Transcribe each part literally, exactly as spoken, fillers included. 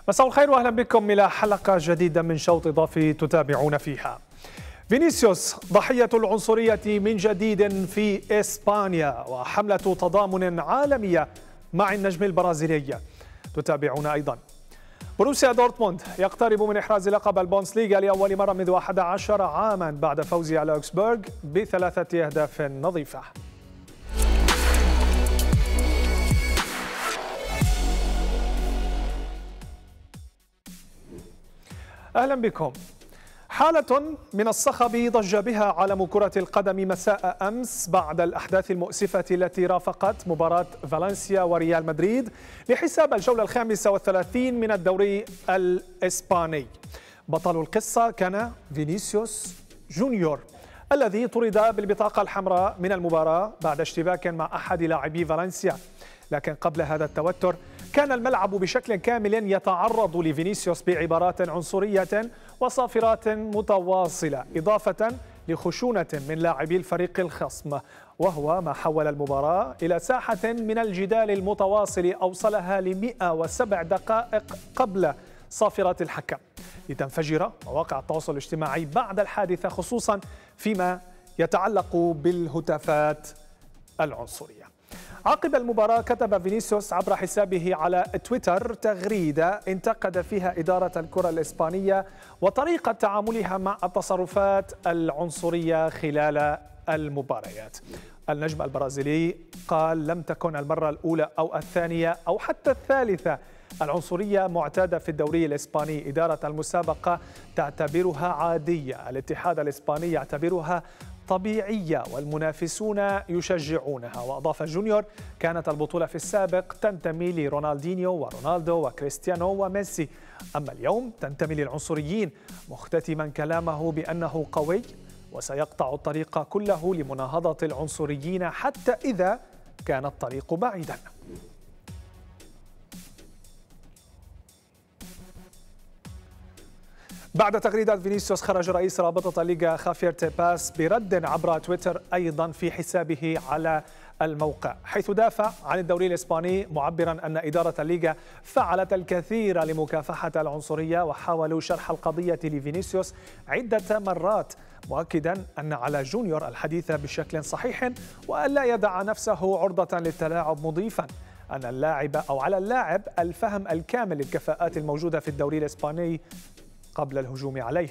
مساء الخير واهلا بكم الى حلقه جديده من شوط اضافي تتابعون فيها. فينيسيوس ضحيه العنصريه من جديد في اسبانيا وحمله تضامن عالميه مع النجم البرازيلي. تتابعون ايضا بروسيا دورتموند يقترب من احراز لقب البوندسليغا لاول مره منذ أحد عشر عاما بعد فوزه على اوكسبورغ بثلاثه اهداف نظيفه. أهلا بكم. حالة من الصخب ضج بها عالم كرة القدم مساء أمس بعد الأحداث المؤسفة التي رافقت مباراة فالنسيا وريال مدريد لحساب الجولة الخامسة والثلاثين من الدوري الإسباني. بطل القصة كان فينيسيوس جونيور الذي طرد بالبطاقة الحمراء من المباراة بعد اشتباك مع أحد لاعبي فالنسيا، لكن قبل هذا التوتر كان الملعب بشكل كامل يتعرض لفينيسيوس بعبارات عنصرية وصافرات متواصلة، إضافة لخشونة من لاعبي الفريق الخصم، وهو ما حول المباراة إلى ساحة من الجدال المتواصل أوصلها ل مئة وسبع دقائق قبل صافرات الحكم لتنفجر مواقع التواصل الاجتماعي بعد الحادثة، خصوصا فيما يتعلق بالهتافات العنصرية. عقب المباراة كتب فينيسيوس عبر حسابه على تويتر تغريدة انتقد فيها إدارة الكرة الإسبانية وطريقة تعاملها مع التصرفات العنصرية خلال المباريات. النجم البرازيلي قال: لم تكن المرة الأولى أو الثانية أو حتى الثالثة العنصرية معتادة في الدوري الإسباني. إدارة المسابقة تعتبرها عادية، الاتحاد الإسباني يعتبرها طبيعية والمنافسون يشجعونها. وأضاف جونيور: كانت البطولة في السابق تنتمي لرونالدينيو ورونالدو وكريستيانو وميسي، أما اليوم تنتمي للعنصريين، مختتما كلامه بأنه قوي وسيقطع الطريق كله لمناهضة العنصريين حتى إذا كان الطريق بعيدا. بعد تغريدة فينيسيوس خرج رئيس رابطة الليغا خافير تيباس برد عبر تويتر أيضا في حسابه على الموقع، حيث دافع عن الدوري الإسباني معبرا أن إدارة الليغا فعلت الكثير لمكافحة العنصرية وحاولوا شرح القضية لفينيسيوس عدة مرات، مؤكدا أن على جونيور الحديث بشكل صحيح وأن لا يدع نفسه عرضة للتلاعب، مضيفا أن اللاعب أو على اللاعب الفهم الكامل للكفاءات الموجودة في الدوري الإسباني قبل الهجوم عليه.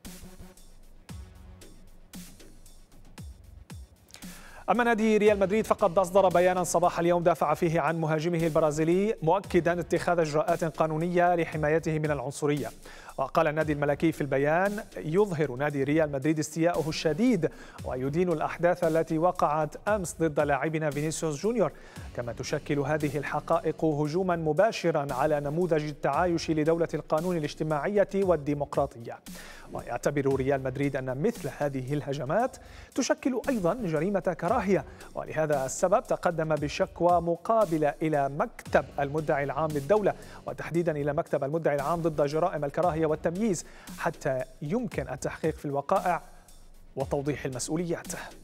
أما نادي ريال مدريد فقد أصدر بيانا صباح اليوم دافع فيه عن مهاجمه البرازيلي، مؤكدا اتخاذ إجراءات قانونية لحمايته من العنصرية. وقال النادي الملكي في البيان: يظهر نادي ريال مدريد استياءه الشديد ويدين الأحداث التي وقعت أمس ضد لاعبنا فينيسيوس جونيور، كما تشكل هذه الحقائق هجوما مباشرا على نموذج التعايش لدولة القانون الاجتماعية والديمقراطية. ويعتبر ريال مدريد أن مثل هذه الهجمات تشكل أيضا جريمة كراهية، ولهذا السبب تقدم بشكوى مقابلة إلى مكتب المدعي العام للدولة، وتحديدا إلى مكتب المدعي العام ضد جرائم الكراهية والتمييز، حتى يمكن التحقيق في الوقائع وتوضيح المسؤوليات.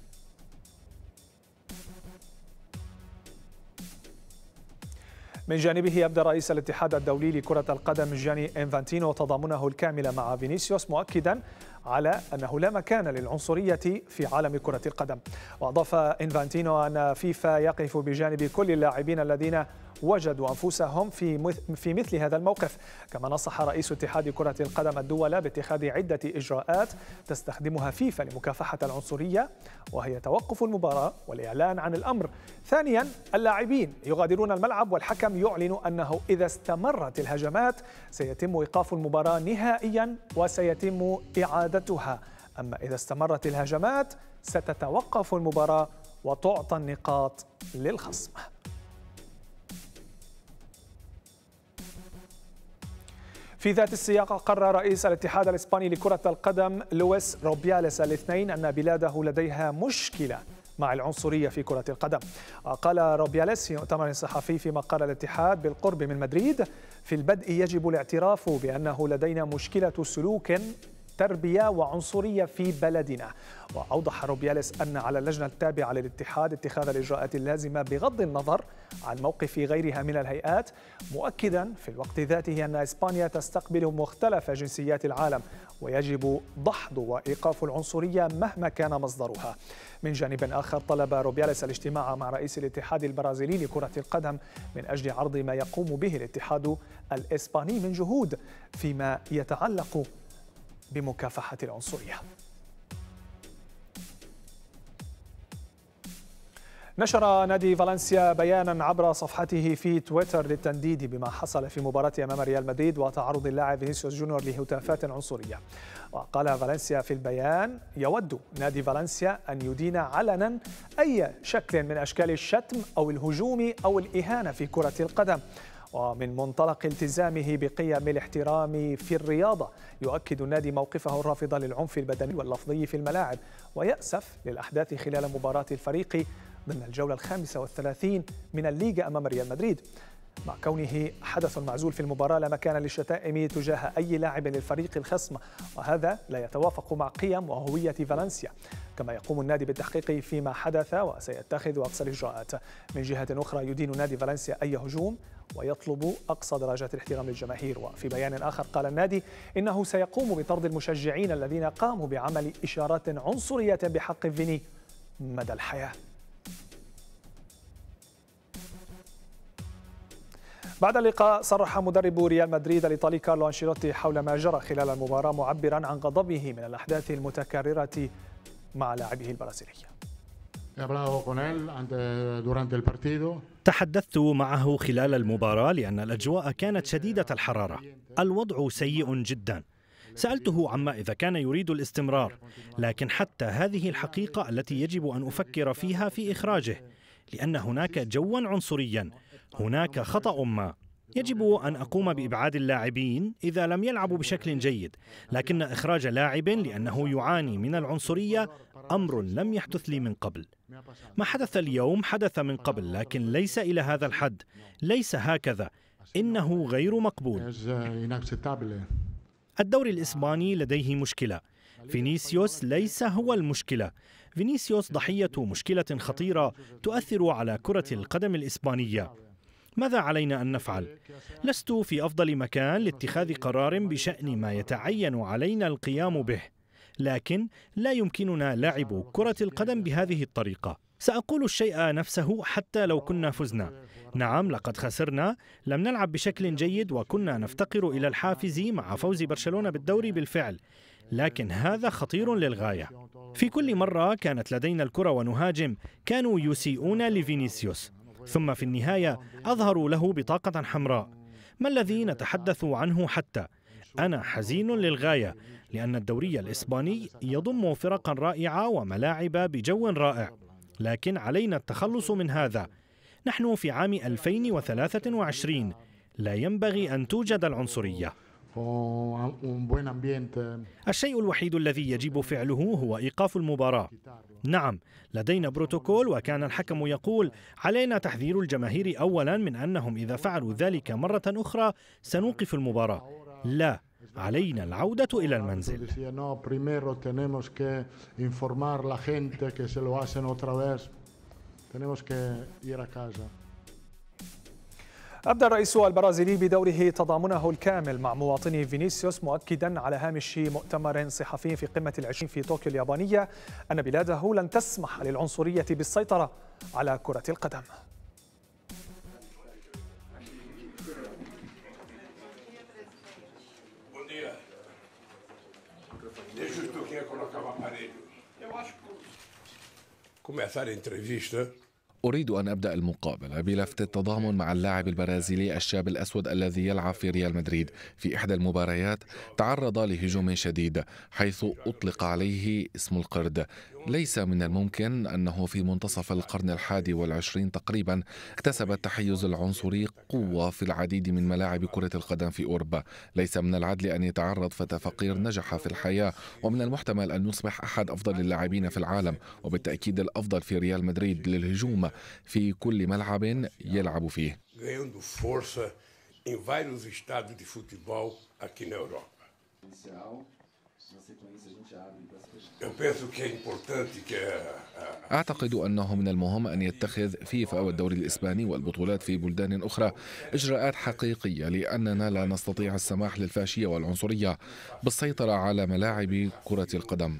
من جانبه يبدأ رئيس الاتحاد الدولي لكرة القدم جاني إنفانتينو تضامنه الكامل مع فينيسيوس، مؤكدا على أنه لا مكان للعنصرية في عالم كرة القدم. وأضاف إنفانتينو أن فيفا يقف بجانب كل اللاعبين الذين وجدوا أنفسهم في في مثل هذا الموقف. كما نصح رئيس اتحاد كرة القدم الدول باتخاذ عدة إجراءات تستخدمها فيفا لمكافحة العنصرية، وهي توقف المباراة والإعلان عن الأمر. ثانيا، اللاعبين يغادرون الملعب والحكم يعلن أنه إذا استمرت الهجمات سيتم إيقاف المباراة نهائيا وسيتم إعادتها، أما إذا استمرت الهجمات ستتوقف المباراة وتعطى النقاط للخصم. في ذات السياق قرر رئيس الاتحاد الإسباني لكرة القدم لويس روبياليس الاثنين أن بلاده لديها مشكلة مع العنصرية في كرة القدم. قال روبياليس في مؤتمر صحفي في مقر الاتحاد بالقرب من مدريد: في البدء يجب الاعتراف بأنه لدينا مشكلة سلوك تربية وعنصرية في بلدنا. وأوضح روبياليس أن على اللجنة التابعة للاتحاد اتخاذ الإجراءات اللازمة بغض النظر عن موقف غيرها من الهيئات، مؤكدا في الوقت ذاته أن إسبانيا تستقبل مختلف جنسيات العالم ويجب دحض وإيقاف العنصرية مهما كان مصدرها. من جانب آخر طلب روبياليس الاجتماع مع رئيس الاتحاد البرازيلي لكرة القدم من أجل عرض ما يقوم به الاتحاد الإسباني من جهود فيما يتعلق بمكافحة العنصرية. نشر نادي فالنسيا بيانا عبر صفحته في تويتر للتنديد بما حصل في مباراة أمام ريال مدريد وتعرض اللاعب فينيسيوس جونيور لهتافات عنصرية. وقال فالنسيا في البيان: يود نادي فالنسيا أن يدين علنا أي شكل من أشكال الشتم أو الهجوم أو الإهانة في كرة القدم، ومن منطلق التزامه بقيم الاحترام في الرياضة يؤكد النادي موقفه الرافض للعنف البدني واللفظي في الملاعب، ويأسف للأحداث خلال مباراة الفريق ضمن الجولة الخامسة والثلاثين من الليغا أمام ريال مدريد. مع كونه حدث معزول في المباراة لا مكان للشتائم تجاه أي لاعب للفريق الخصم، وهذا لا يتوافق مع قيم وهوية فالنسيا. كما يقوم النادي بالتحقيق فيما حدث وسيتخذ أقصى الإجراءات. من جهة أخرى يدين نادي فالنسيا أي هجوم ويطلب أقصى درجات الاحترام للجماهير. وفي بيان آخر قال النادي إنه سيقوم بطرد المشجعين الذين قاموا بعمل إشارات عنصرية بحق فيني مدى الحياة. بعد اللقاء صرح مدرب ريال مدريد الإيطالي كارلو أنشيلوتي حول ما جرى خلال المباراة، معبرا عن غضبه من الأحداث المتكررة مع لاعبه البرازيلي. تحدثت معه خلال المباراة لأن الأجواء كانت شديدة الحرارة، الوضع سيء جدا. سألته عما إذا كان يريد الاستمرار، لكن حتى هذه الحقيقة التي يجب أن أفكر فيها في إخراجه، لأن هناك جوا عنصريا، هناك خطأ ما. يجب أن أقوم بإبعاد اللاعبين إذا لم يلعبوا بشكل جيد، لكن إخراج لاعب لأنه يعاني من العنصرية أمر لم يحدث لي من قبل. ما حدث اليوم حدث من قبل، لكن ليس إلى هذا الحد، ليس هكذا، إنه غير مقبول. الدوري الإسباني لديه مشكلة، فينيسيوس ليس هو المشكلة. فينيسيوس ضحية مشكلة خطيرة تؤثر على كرة القدم الإسبانية. ماذا علينا أن نفعل؟ لست في أفضل مكان لاتخاذ قرار بشأن ما يتعين علينا القيام به، لكن لا يمكننا لعب كرة القدم بهذه الطريقة. سأقول الشيء نفسه حتى لو كنا فزنا. نعم، لقد خسرنا، لم نلعب بشكل جيد وكنا نفتقر إلى الحافز مع فوز برشلونة بالدوري بالفعل، لكن هذا خطير للغاية. في كل مرة كانت لدينا الكرة ونهاجم كانوا يسيئون لفينيسيوس، ثم في النهاية أظهروا له بطاقة حمراء. ما الذي نتحدث عنه حتى؟ أنا حزين للغاية، لأن الدوري الإسباني يضم فرقا رائعة وملاعب بجو رائع، لكن علينا التخلص من هذا. نحن في عام ألفين وثلاثة وعشرين، لا ينبغي أن توجد العنصرية. الشيء الوحيد الذي يجب فعله هو إيقاف المباراة. نعم، لدينا بروتوكول، وكان الحكم يقول علينا تحذير الجماهير أولا من أنهم إذا فعلوا ذلك مرة أخرى سنوقف المباراة. لا، علينا العودة إلى المنزل. أبدى الرئيس البرازيلي بدوره تضامنه الكامل مع مواطني فينيسيوس، مؤكدا على هامش مؤتمر صحفي في قمة العشرين في طوكيو اليابانية أن بلاده لن تسمح للعنصرية بالسيطرة على كرة القدم. أريد أن أبدأ المقابلة بلفت التضامن مع اللاعب البرازيلي الشاب الأسود الذي يلعب في ريال مدريد. في إحدى المباريات تعرض لهجوم شديد حيث أطلق عليه اسم القرد. ليس من الممكن أنه في منتصف القرن الحادي والعشرين تقريبا اكتسب التحيز العنصري قوة في العديد من ملاعب كرة القدم في أوروبا. ليس من العدل أن يتعرض فتى فقير نجح في الحياة، ومن المحتمل أن يصبح أحد أفضل اللاعبين في العالم، وبالتأكيد الأفضل في ريال مدريد، للهجوم في كل ملعب يلعب فيه. أعتقد أنه من المهم أن يتخذ فيفا والدوري الإسباني والبطولات في بلدان أخرى إجراءات حقيقية، لأننا لا نستطيع السماح للفاشية والعنصرية بالسيطرة على ملاعب كرة القدم.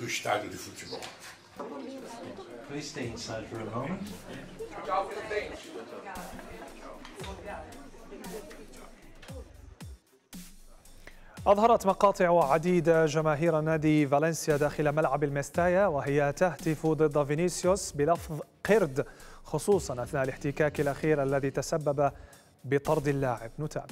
أظهرت مقاطع عديدة جماهير نادي فالنسيا داخل ملعب الميستايا وهي تهتف ضد فينيسيوس بلفظ قرد، خصوصا أثناء الاحتكاك الأخير الذي تسبب بطرد اللاعب. نتابع.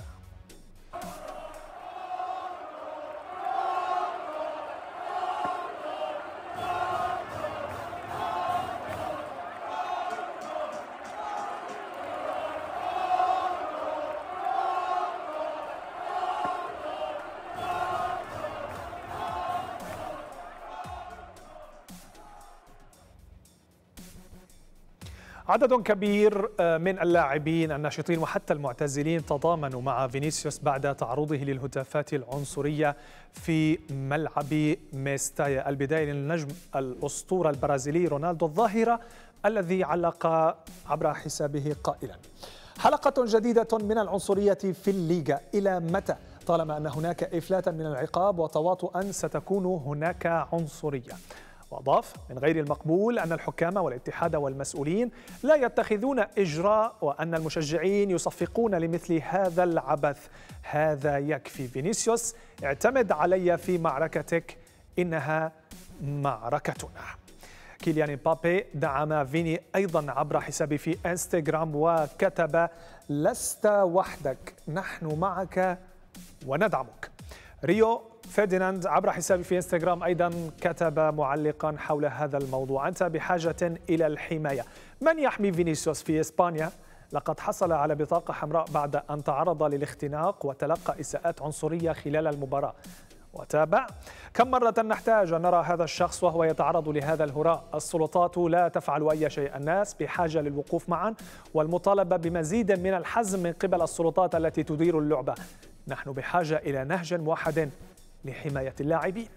عدد كبير من اللاعبين الناشطين وحتى المعتزلين تضامنوا مع فينيسيوس بعد تعرضه للهتافات العنصرية في ملعب ميستايا. البداية للنجم الأسطورة البرازيلي رونالدو الظاهرة الذي علق عبر حسابه قائلا: حلقة جديدة من العنصرية في الليغا، إلى متى؟ طالما أن هناك إفلاتا من العقاب وتواطؤا ستكون هناك عنصرية. وأضاف: من غير المقبول أن الحكام والاتحاد والمسؤولين لا يتخذون إجراء وأن المشجعين يصفقون لمثل هذا العبث. هذا يكفي. فينيسيوس، اعتمد علي في معركتك، إنها معركتنا. كيليان مبابي دعم فيني أيضا عبر حسابه في انستغرام وكتب: لست وحدك، نحن معك وندعمك. ريو فرديناند عبر حسابه في انستغرام أيضا كتب معلقا حول هذا الموضوع: أنت بحاجة إلى الحماية. من يحمي فينيسيوس في إسبانيا؟ لقد حصل على بطاقة حمراء بعد أن تعرض للاختناق وتلقى إساءات عنصرية خلال المباراة. وتابع: كم مرة نحتاج أن نرى هذا الشخص وهو يتعرض لهذا الهراء؟ السلطات لا تفعل أي شيء، الناس بحاجة للوقوف معا والمطالبة بمزيد من الحزم من قبل السلطات التي تدير اللعبة. نحن بحاجة إلى نهج موحد لحماية اللاعبين.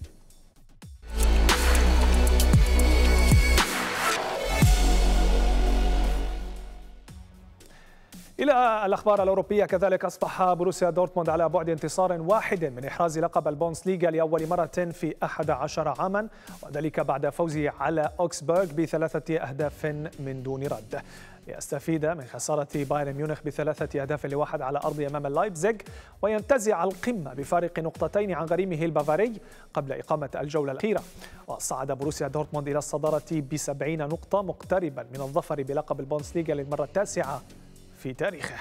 إلى الأخبار الأوروبية كذلك، أصبح بروسيا دورتموند على بعد انتصار واحد من إحراز لقب البوندسليغا لأول مرة في أحد عشر عاما، وذلك بعد فوزه على أوكسبورغ بثلاثة أهداف من دون رد، ليستفيد من خسارة بايرن ميونخ بثلاثة أهداف لواحد على أرض أمام لايبزيغ وينتزع القمة بفارق نقطتين عن غريمه البافاري قبل إقامة الجولة الأخيرة. وصعد بروسيا دورتموند إلى الصدارة بسبعين نقطة، مقتربا من الظفر بلقب البوندسليغا للمرة التاسعة في تاريخه.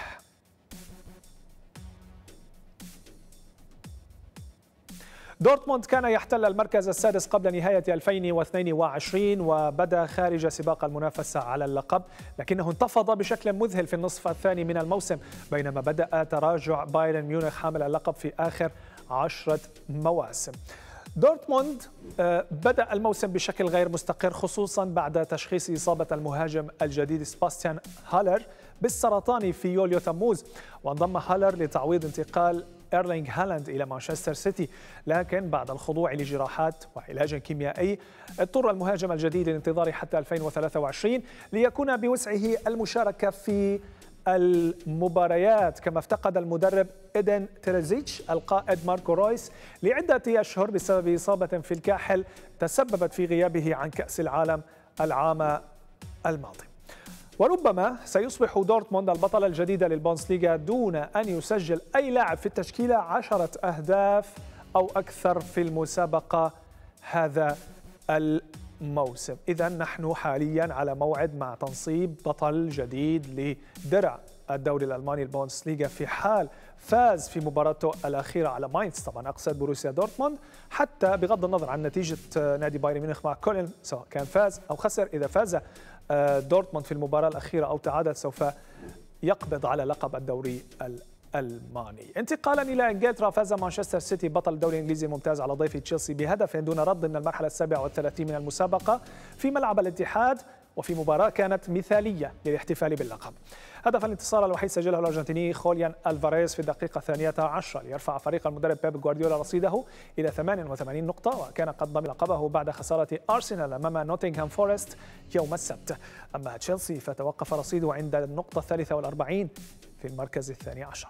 دورتموند كان يحتل المركز السادس قبل نهاية ألفين واثنين وعشرين وبدأ خارج سباق المنافسة على اللقب، لكنه انتفض بشكل مذهل في النصف الثاني من الموسم، بينما بدأ تراجع بايرن ميونخ حامل اللقب في آخر عشرة مواسم. دورتموند بدأ الموسم بشكل غير مستقر، خصوصا بعد تشخيص إصابة المهاجم الجديد سباستيان هالر بالسرطان في يوليو تموز، وانضم هالر لتعويض انتقال إيرلينغ هالاند إلى مانشستر سيتي، لكن بعد الخضوع لجراحات وعلاج كيميائي اضطر المهاجم الجديد للانتظار حتى ألفين وثلاثة وعشرين ليكون بوسعه المشاركة في المباريات، كما افتقد المدرب إيدن تيرزيتش القائد ماركو رويس لعدة أشهر بسبب إصابة في الكاحل تسببت في غيابه عن كأس العالم العام الماضي. وربما سيصبح دورتموند البطل الجديد للبوندسليغا دون أن يسجل أي لاعب في التشكيلة عشرة أهداف أو أكثر في المسابقة هذا الموسم. إذا نحن حاليا على موعد مع تنصيب بطل جديد لدرع الدوري الألماني البوندسليغا في حال فاز في مباراته الأخيرة على ماينز، طبعا أقصد بروسيا دورتموند، حتى بغض النظر عن نتيجة نادي بايرن ميونخ مع كولن سواء كان فاز أو خسر. إذا فاز دورتموند في المباراة الأخيرة أو تعادل سوف يقبض على لقب الدوري الألماني. انتقالا إلى إنجلترا، فاز مانشستر سيتي بطل الدوري الإنجليزي الممتاز على ضيف تشيلسي بهدف دون رد من المرحلة السابعة والثلاثين من المسابقة في ملعب الاتحاد وفي مباراة كانت مثالية للاحتفال باللقب. هدف الانتصار الوحيد سجله الأرجنتيني خوليان ألفاريز في الدقيقة الثانية عشرة ليرفع فريق المدرب بيب غوارديولا رصيده إلى ثمانية وثمانين نقطة، وكان قد ضمن لقبه بعد خسارة أرسنال أمام نوتنغهام فورست يوم السبت. أما تشيلسي فتوقف رصيده عند النقطة الثالثة والأربعين في المركز الثاني عشر.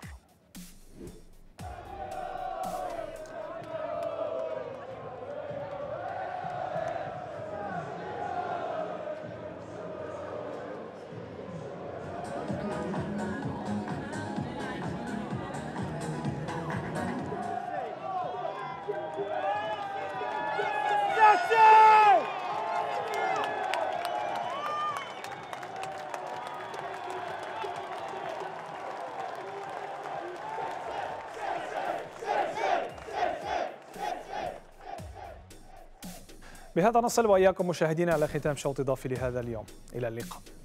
بهذا نصل وإياكم مشاهدينا على ختام شوط إضافي لهذا اليوم. إلى اللقاء.